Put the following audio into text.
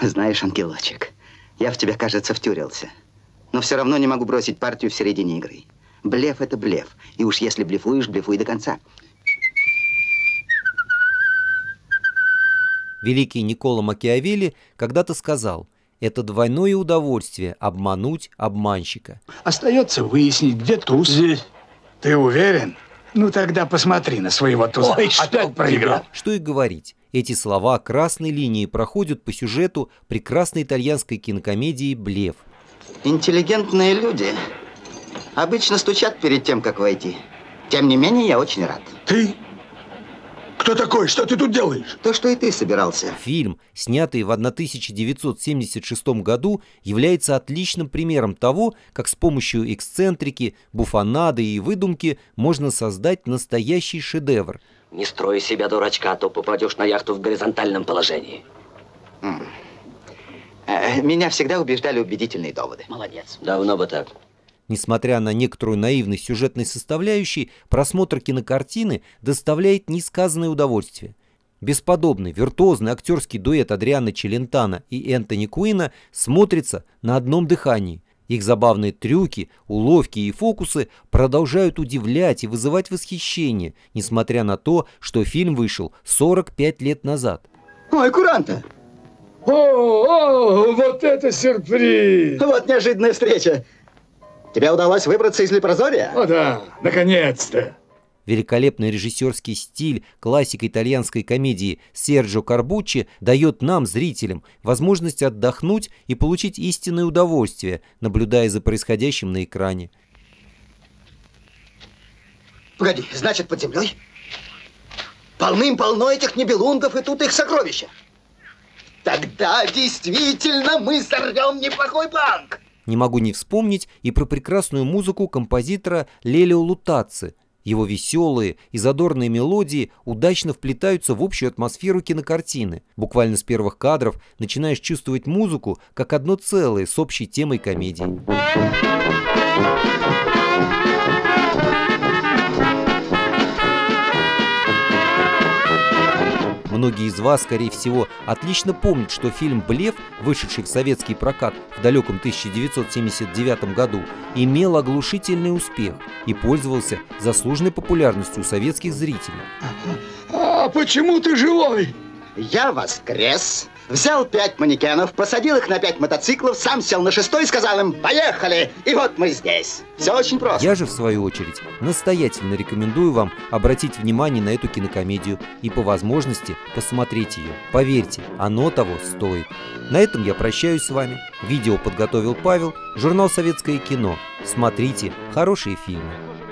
Знаешь, ангелочек, я в тебя, кажется, втюрился. Но все равно не могу бросить партию в середине игры. Блеф – это блеф. И уж если блефуешь, блефуй до конца. Великий Никколо Макиавелли когда-то сказал: это двойное удовольствие обмануть обманщика. Остается выяснить, где туз. Здесь. Ты уверен? Ну тогда посмотри на своего туза. Ой, опять проиграл. Что и говорить. Эти слова красной линией проходят по сюжету прекрасной итальянской кинокомедии «Блеф». Интеллигентные люди обычно стучат перед тем, как войти. Тем не менее, я очень рад. Ты? Кто такой? Что ты тут делаешь? То, что и ты собирался. Фильм, снятый в 1976 году, является отличным примером того, как с помощью эксцентрики, буфонады и выдумки можно создать настоящий шедевр. Не строй себя дурачка, а то попадешь на яхту в горизонтальном положении. Меня всегда убеждали убедительные доводы. Молодец. Давно бы так. Несмотря на некоторую наивность сюжетной составляющей, просмотр кинокартины доставляет несказанное удовольствие. Бесподобный, виртуозный актерский дуэт Адриано Челентано и Энтони Куина смотрится на одном дыхании. Их забавные трюки, уловки и фокусы продолжают удивлять и вызывать восхищение, несмотря на то, что фильм вышел 45 лет назад. Ой, куранта! О, вот это сюрприз! Вот неожиданная встреча. Тебе удалось выбраться из лепрозория? О да, наконец-то! Великолепный режиссерский стиль классика итальянской комедии Серджио Карбуччи дает нам, зрителям, возможность отдохнуть и получить истинное удовольствие, наблюдая за происходящим на экране. Погоди, значит, под землей полным-полно этих нибелунгов, и тут их сокровища. Тогда действительно мы сорвем неплохой банк. Не могу не вспомнить и про прекрасную музыку композитора Лелио Лутаци. Его веселые и задорные мелодии удачно вплетаются в общую атмосферу кинокартины. Буквально с первых кадров начинаешь чувствовать музыку как одно целое с общей темой комедии. Многие из вас, скорее всего, отлично помнят, что фильм «Блеф», вышедший в советский прокат в далеком 1979 году, имел оглушительный успех и пользовался заслуженной популярностью у советских зрителей. А почему ты живой? Я воскрес, взял 5 манекенов, посадил их на 5 мотоциклов, сам сел на 6-й и сказал им: поехали! И вот мы здесь. Все очень просто. Я же, в свою очередь, настоятельно рекомендую вам обратить внимание на эту кинокомедию и по возможности посмотреть ее. Поверьте, оно того стоит. На этом я прощаюсь с вами. Видео подготовил Павел, журнал «Советское кино». Смотрите хорошие фильмы.